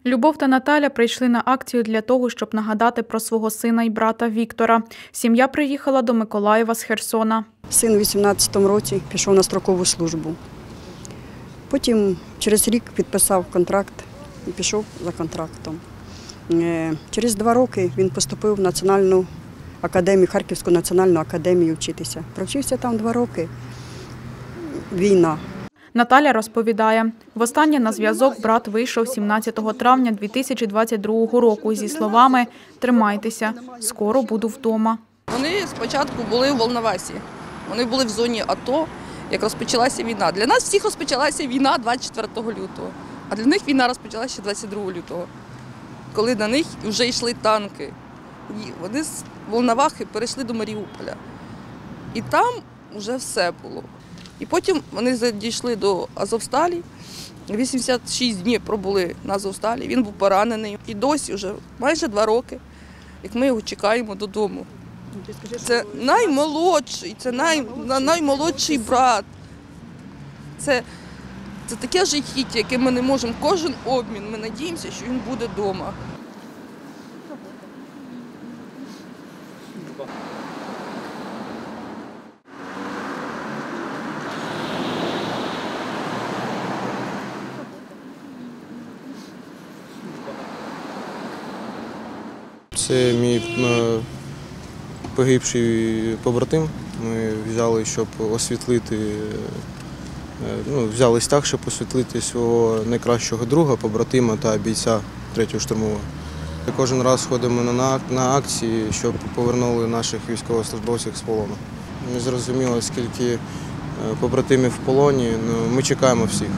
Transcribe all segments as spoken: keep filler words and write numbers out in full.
Любов та Наталя прийшли на акцію для того, щоб нагадати про свого сина і брата Віктора. Сім'я приїхала до Миколаєва з Херсона. Син у вісімнадцятому році пішов на строкову службу. Потім через рік підписав контракт і пішов за контрактом. Через два роки він поступив в Національну академію, Харківську національну академію вчитися. Провчився там два роки. Війна. Наталя розповідає, востаннє на зв'язок брат вийшов сімнадцятого травня дві тисячі двадцять другого року зі словами «Тримайтеся, скоро буду вдома». Вони спочатку були в Волновасі, вони були в зоні АТО, як розпочалася війна. Для нас всіх розпочалася війна двадцять четвертого лютого, а для них війна розпочалася ще двадцять другого лютого, коли на них вже йшли танки. І вони з Волновахи перейшли до Маріуполя. І там вже все було. І потім вони дійшли до Азовсталі, вісімдесят шість днів пробули на Азовсталі, він був поранений. І досі вже майже два роки, як ми його чекаємо додому. Це наймолодший, це най, наймолодший брат. Це, це таке жахіття, яке ми не можемо, кожен обмін, ми надіємося, що він буде вдома. Це мій погибший побратим. Ми взяли, щоб освітлити, ну, взялись так, щоб освітлити свого найкращого друга, побратима та бійця третього штурмового. Кожен раз ходимо на акції, щоб повернули наших військовослужбовців з полону. Не зрозуміло, скільки побратимів в полоні, але ми чекаємо всіх.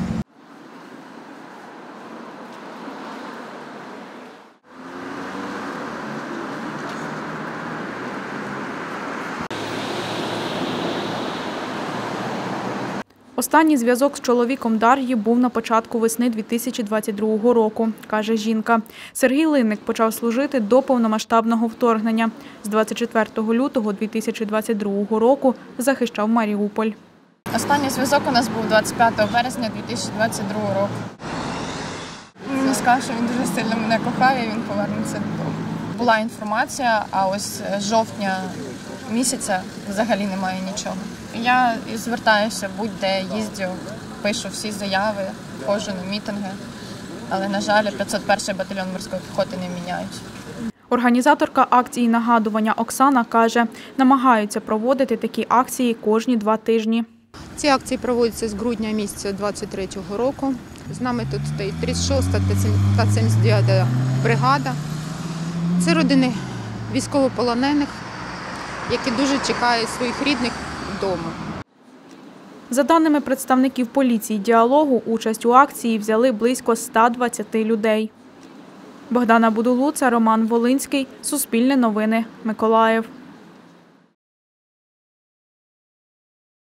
Останній зв'язок з чоловіком Дар'ї був на початку весни дві тисячі двадцять другого року, каже жінка. Сергій Линник почав служити до повномасштабного вторгнення. З двадцять четвертого лютого дві тисячі двадцять другого року захищав Маріуполь. Останній зв'язок у нас був двадцять п'ятого березня дві тисячі двадцять другого року. Він сказав, що він дуже сильно мене кохає і він повернеться додому. Була інформація, а ось з жовтня місяця взагалі немає нічого. Я звертаюся будь-де, їздю, пишу всі заяви, ходжу на мітинги, але, на жаль, п'ятсот перший батальйон морської піхоти не міняють. Організаторка акції «Нагадування» Оксана каже, намагаються проводити такі акції кожні два тижні. Ці акції проводяться з грудня місяця двадцять третього року. З нами тут стоїть тридцять шоста та сімдесят дев'ята бригада. Це родини військовополонених, які дуже чекають своїх рідних вдома. За даними представників поліції «Діалогу», участь у акції взяли близько ста двадцяти людей. Богдана Будулуца, Роман Волинський, Суспільне новини, Миколаїв.